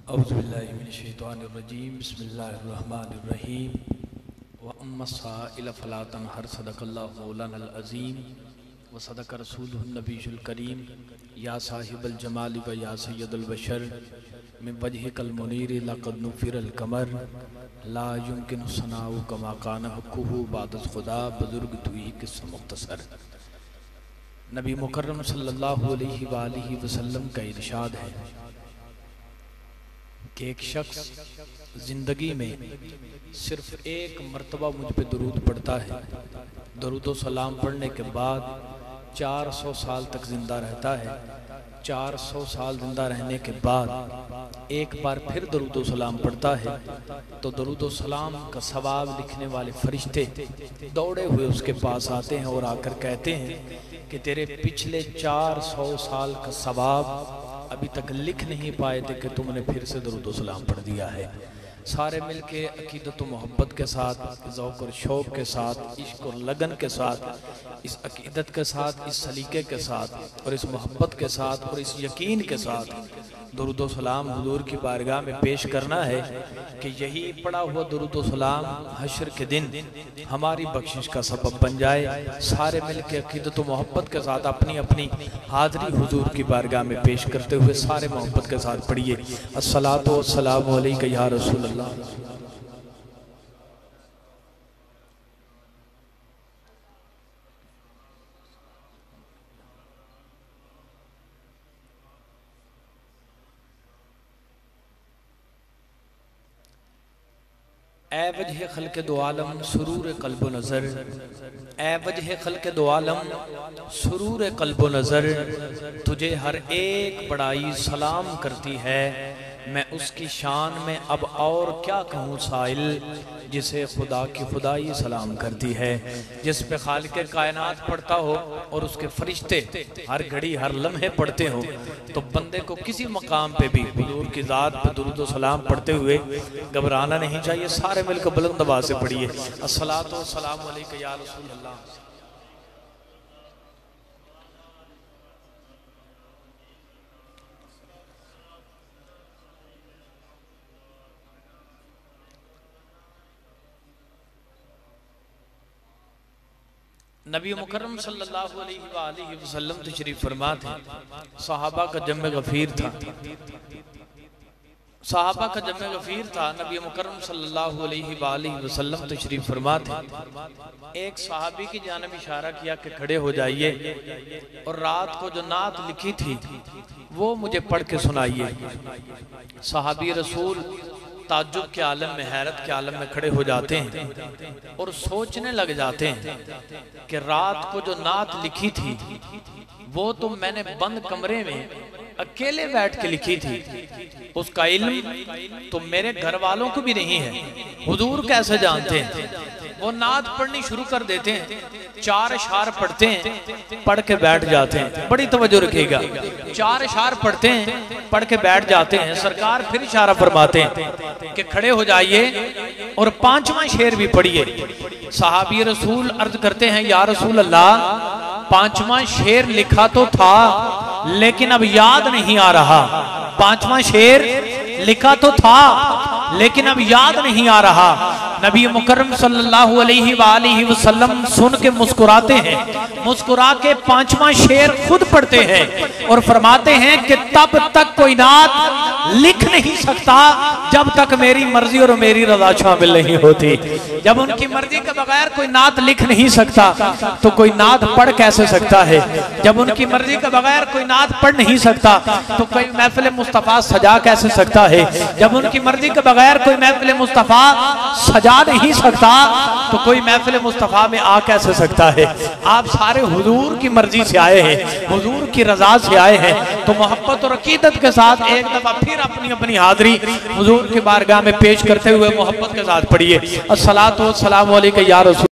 औज़ुबिल्लाहिमिनश्शैतानिर्रजीम बिस्मिल्लाहिर्रहमानिर्रहीम व अम्मा साइल फला तनहर सदक़ल्लाहु मौलानल अज़ीम व सदक़ रसूलुहुन नबियुल करीम या साहिबल जमाल व या सय्यदुल बशर मिन वजहिकल मुनीर लक़द नुफ़िरल कमर ला युमकिनु सनाउ कमा कान हक़्क़ुहु बादस खुदा बुज़ुर्ग तुई किस्सा मुख्तसर। नबी मुकर्रम सल्लल्लाहु अलैहि वसल्लम का इरशाद है कि एक शख्स जिंदगी में सिर्फ एक मर्तबा मुझ पे दुरूद पढ़ता है, दरूद व सलाम पढ़ने के बाद 400 साल तक जिंदा रहता है। 400 साल जिंदा रहने के बाद एक बार फिर दरूद व सलाम पढ़ता है तो दरूद व सलाम का सवाब लिखने वाले फरिश्ते दौड़े हुए उसके पास आते हैं और आकर कहते हैं कि तेरे पिछले 400 साल का सवाब अभी तक लिख नहीं पाए थे कि तुमने फिर से दरूद व सलाम पढ़ दिया है। सारे मिलके अकीदत व मोहब्बत के साथ, ज़ौक़ और शौक़ के साथ, इश्क और लगन के साथ, इस अकीदत के साथ, इस सलीके के साथ और इस मोहब्बत के साथ और इस यकीन के साथ दरूद व सलाम हुजूर की बारगाह में पेश करना है कि यही पड़ा हुआ दरूद व सलाम हश्र के दिन हमारी बख्शिश का सबब बन जाए। सारे मिलके अकीदत व मोहब्बत के साथ अपनी अपनी हाज़री हुजूर की बारगाह में पेश करते हुए सारे मोहब्बत के साथ पढ़िए अस्सलातु वस्सलामु अलैका या रसूल अल्लाह। ए वजह खल्क़े दो आलम सुरूर क़ल्ब व नज़र, ए वजह खल्क़े दो आलम सुरूर क़ल्ब व नज़र, तुझे हर एक बड़ाई सलाम करती है, मैं उसकी शान में अब और क्या कहूँ साइल, जिसे खुदा की खुदाई सलाम करती है। जिस पे खालिक़े कायनात पढ़ता हो और उसके फरिश्ते हर घड़ी हर लम्हे पढ़ते हो तो बंदे को किसी मकाम पे भी हुजूर की ज़ात पे दुरूद व सलाम पढ़ते हुए घबराना नहीं चाहिए। सारे मिलकर बुलंद आवाज़ से पढ़िए अस्सलातु वस्सलामु अलैका या रसूल अल्लाह। नबी मुकर्रम सल्लल्लाहु अलैहि वसल्लम तशरीफ फरमा थे। सहाबा का जम्मे गफीर था, सहाबा का जम्मे गफीर था। नबी मुकर्रम सल्लल्लाहु अलैहि वसल्लम तशरीफ फरमा थे। एक सहाबी की जानिब इशारा किया कि खड़े हो जाइए और रात को जो नात लिखी थी वो मुझे पढ़ के सुनाइए। सहाबी रसूल ताज्जुब के आलम में, हैरत के आलम में खड़े हो जाते हैं और सोचने लग जाते हैं कि रात को जो नात लिखी थी वो तो मैंने बंद कमरे में अकेले बैठ के लिखी थी, उसका इल्म तो मेरे घर वालों को भी नहीं है, हुजूर कैसे जानते हैं। वो नात पढ़नी शुरू कर देते हैं, 4 अशार पढ़ते हैं, पढ़ के बैठ जाते हैं। बड़ी तवज्जो रखिएगा, 4 अशार पढ़ते हैं, पढ़ के बैठ जाते हैं। सरकार फिर इशारा फरमाते हैं कि खड़े हो जाइए और 5वां शेर भी पढ़िए। सहाबी रसूल अर्ज करते हैं या रसूल अल्लाह 5वां शेर लिखा तो था लेकिन अब याद नहीं आ रहा। 5वां शेर लिखा तो था लेकिन अब याद नहीं आ रहा। नबी मुकर्रम सल्लल्लाहु अलैहि वसल्लम सुन के मुस्कुराते हैं, मुस्कुरा के 5वां शेर खुद पढ़ते हैं और फरमाते हैं कि तब तक कोई नात लिख नहीं सकता जब तक मेरी मर्जी और मेरी रजा शामिल नहीं होती। जब उनकी मर्जी के बगैर कोई नात लिख नहीं सकता तो कोई नात पढ़ कैसे सकता है। जब उनकी मर्जी के बगैर कोई नात पढ़ नहीं सकता तो कोई महफिल मुस्तफा सजा कैसे सकता है। जब उनकी मर्जी के बगैर कोई महफिल मुस्तफा सजा नहीं सकता तो कोई महफिल मुस्तफा में आ कैसे सकता है। आप सारे हुजूर की मर्जी से आए हैं, हुजूर की रजा से आए हैं, तो मोहब्बत और अकीदत के साथ एक दफा फिर अपनी अपनी हाज़री हुजूर की बारगाह में पेश करते हुए मोहब्बत के साथ पढ़िए अस्सलातु वस्सलामु अलैका या रसूल।